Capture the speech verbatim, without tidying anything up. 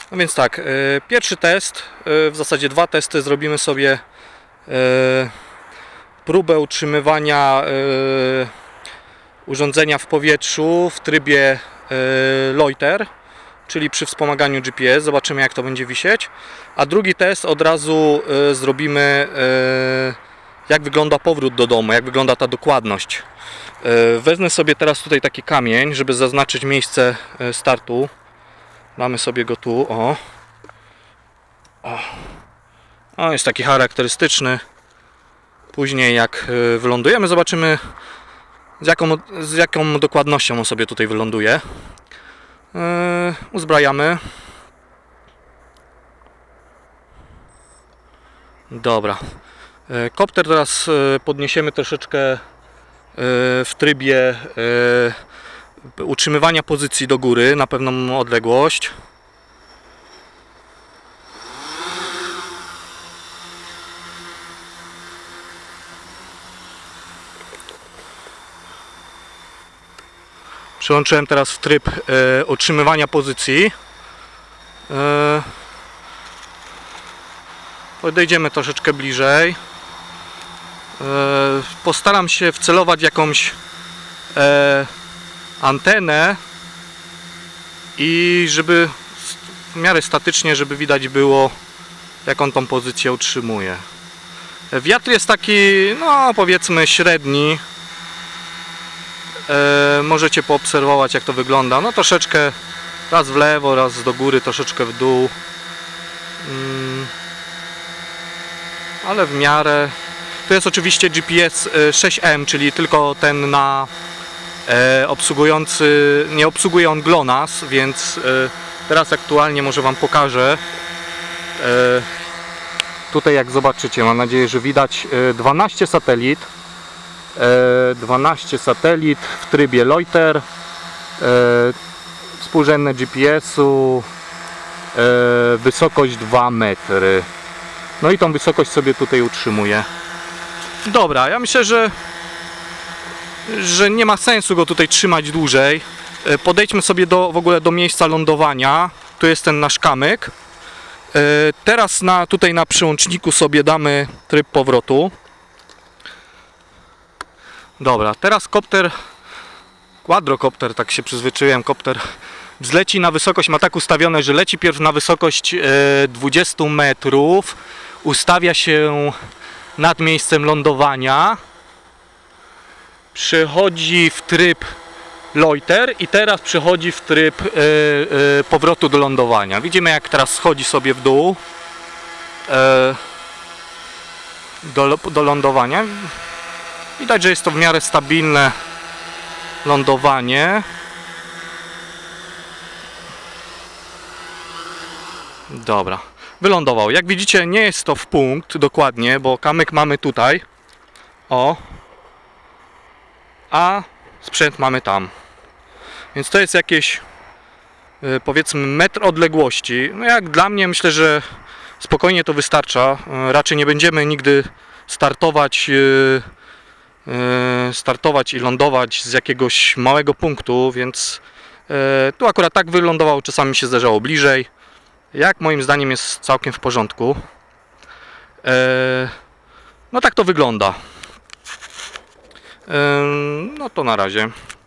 No więc tak, pierwszy test, w zasadzie dwa testy zrobimy sobie. Próbę utrzymywania urządzenia w powietrzu w trybie loiter, czyli przy wspomaganiu G P S. Zobaczymy, jak to będzie wisieć. A drugi test od razu zrobimy, jak wygląda powrót do domu, jak wygląda ta dokładność. Wezmę sobie teraz tutaj taki kamień, żeby zaznaczyć miejsce startu. Mamy sobie go tu, o. O, o jest taki charakterystyczny. Później jak wylądujemy, zobaczymy, z jaką, z jaką dokładnością on sobie tutaj wyląduje. Yy, uzbrajamy. Dobra. Yy, kopter teraz yy, podniesiemy troszeczkę yy, w trybie yy, utrzymywania pozycji do góry na pewną odległość. Przełączyłem teraz w tryb e, utrzymywania pozycji. E, podejdziemy troszeczkę bliżej. E, postaram się wcelować jakąś e, antenę i żeby w miarę statycznie, żeby widać było, jak on tą pozycję utrzymuje. Wiatr jest taki, no powiedzmy średni. E, możecie poobserwować, jak to wygląda. No troszeczkę raz w lewo, raz do góry, troszeczkę w dół. Mm, ale w miarę. Tu jest oczywiście G P S sześć M, czyli tylko ten na e, obsługujący. Nie obsługuje on GLONASS, więc e, teraz aktualnie może Wam pokażę. E, tutaj jak zobaczycie, mam nadzieję, że widać e, dwanaście satelit. dwanaście satelit w trybie loiter, współrzędne G P S-u, wysokość dwa metry. No i tą wysokość sobie tutaj utrzymuję. Dobra, ja myślę, że że nie ma sensu go tutaj trzymać dłużej. Podejdźmy sobie do, w ogóle do miejsca lądowania. Tu jest ten nasz kamyk. Teraz na, tutaj na przyłączniku sobie damy tryb powrotu. Dobra, teraz kopter, quadrocopter, tak się przyzwyczaiłem, kopter wzleci na wysokość, ma tak ustawione, że leci pierw na wysokość dwadzieścia metrów, ustawia się nad miejscem lądowania, przechodzi w tryb loiter i teraz przechodzi w tryb e, e, powrotu do lądowania. Widzimy, jak teraz schodzi sobie w dół e, do, do lądowania. Widać, że jest to w miarę stabilne lądowanie. Dobra, wylądował. Jak widzicie, nie jest to w punkt dokładnie, bo kamyk mamy tutaj. O. A sprzęt mamy tam. Więc to jest jakieś, powiedzmy, metr odległości. No jak dla mnie, myślę, że spokojnie to wystarcza. Raczej nie będziemy nigdy startować startować i lądować z jakiegoś małego punktu, więc tu akurat tak wylądował, czasami się zdarzało bliżej, jak moim zdaniem jest całkiem w porządku. No tak to wygląda. No to na razie.